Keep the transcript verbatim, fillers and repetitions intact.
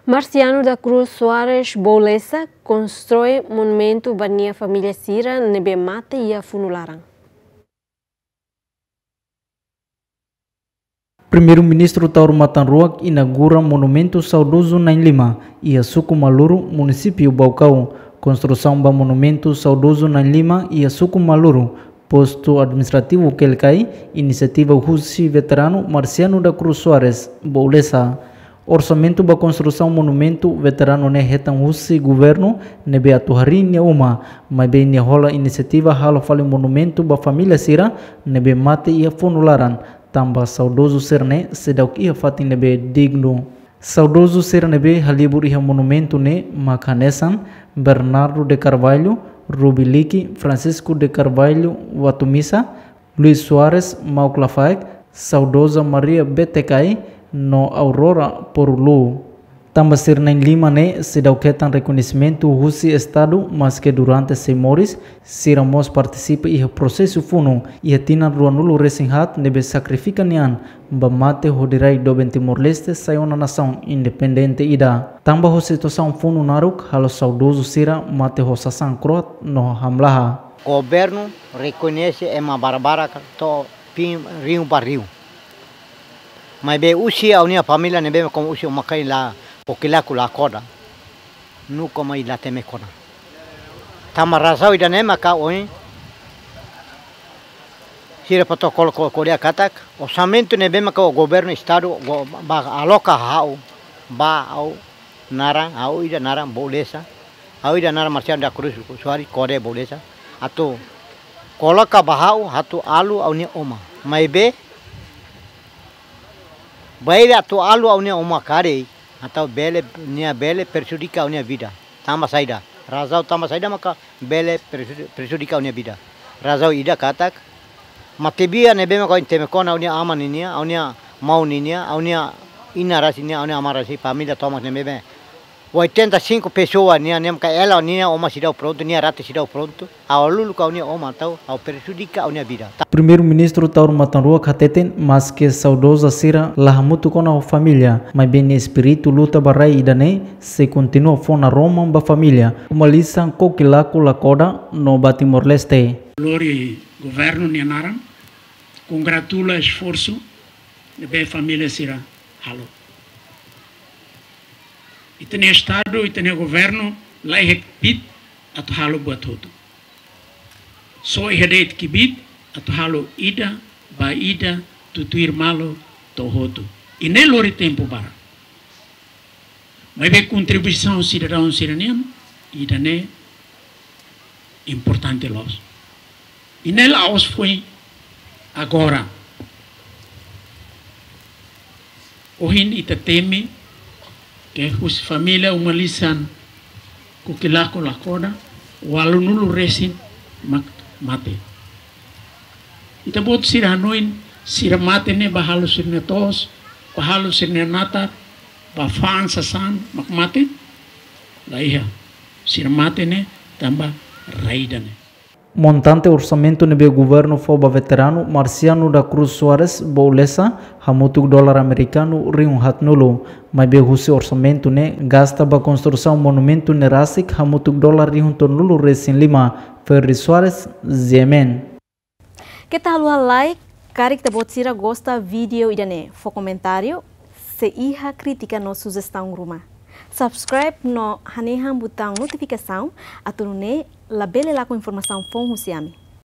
Marciano da Cruz Soares Bolesa constrói monumento bania família Sira nebe mate e a Funularang. Primeiro-Ministro Tauro Matanruak inaugura monumento saudoso na Lima e a Sucumaluru, município Baucau. Construção do monumento saudoso na Lima e a Sucumaluru, posto administrativo Kelkai, iniciativa Husi veterano Marciano da Cruz Soares Bolesa. Orçamento da construção monumento veterano ne retan Husi governo nebe atuhari ne uma, mas bem ne rola iniciativa halo fale monumento ba família Sira nebe mate e a Funularan. Tambah saudoso serne sedauk ia fatin nebe digno. Saudoso ser nebe halibur iha monumento ne Makanesan, Bernardo de Carvalho, Rubiliki, Francisco de Carvalho, Watumisa, Luis Soares, Mauclafaik, saudosa Maria Betekai, no Aurora Porulu. Tambah ser na Lima ne sedauketan reconhecimento Husi Estado, mas que durante seis meses Siramos participa e processo funo e tina ruanulo resinhat nebe sacrifica nian bamate hodirai do Timor Leste saiu na nação independente ida. Tambah ho situação funo naruk halo saudoso Sira mate ho sasang kroat no hamlaha. Governo reconhece é uma barbara to pim rio para rio. Mas be usi a unia família nebe como usi uma kai lá porque lá kula koda nu como ila teme koda tamarasau ida nema ka oi sira protocolo Korea katak orçamento ne bema ka o governo estado ba aloca hau ba au nara au ida nara Bolesa au ida nara Marciano da Cruz Soares Korea Bolesa atau coloca bahau hatu alu au ni oma mai be baile atu alu au ni oma kare atau bele nia bele prejudica a minha vida. Tama saída. Razão tama saída maka bele prejudica a minha vida. Razão ida katak. Matebia nebe maka inteme kona a minha ama ninia, a minha mau ninia, a minha inarasi ninia, a minha amarasi família toma nebe. oitenta e cinco pessoas nia nia maka ela nia oma sidau pronto, nia rata sidau pronto. Ao lulu ka nia oma tau, ao prejudica a minha vida. Primeiro-Ministro Tauro Matanruak hateten, mas que saudosa Sira lahamutu kona família, mas bem espírito luta barai idane se continua fona Roma ba família. Uma lição coquilaco lacoda no Timor Leste. Glória governo nianaram, congratula esforço de bem família Sira halo. E tem estado e tem governo lá é pit atau halo buat tudo. So ihedeit kibit atau halo ida ba ida tutuir malo tohoto. E nem lori tempo bara. Mas be contribuição cidadão cidadão ida ne importante los. E nela os foi agora. Ohin ita teme que os família uma lição kukilako lakoda walau nulu resin mak mate. Ita bot sira noin sira mate ne bahalo sirne tos bahalo sirne nata ba fan sasan mak mate laiha sira mate ne tamba raida ne. Montante orçamento nebe governo foba veterano Marciano da Cruz Soares Bolesa hamutuk dolar americano riun hat nulo, mas be husi orçamento ne gasta ba construção monumento ne rasik hamutuk dolar riun ton nulo resin lima Ferri Soares Zemen. Kita halua like, kari kita bot sira gosta video idane, fo comentário, se iha crítica no sugestão rumah. Subscribe no haneham botão notificação, atau ne labele lá com informação fom husiami.